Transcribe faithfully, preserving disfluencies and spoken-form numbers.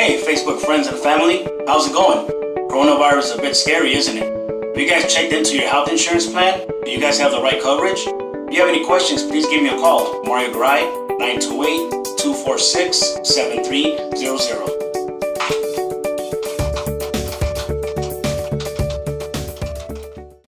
Hey, Facebook friends and family, how's it going? Coronavirus is a bit scary, isn't it? Have you guys checked into your health insurance plan? Do you guys have the right coverage? If you have any questions, please give me a call. Mario Garay, nine two eight, two four six, seven three zero zero.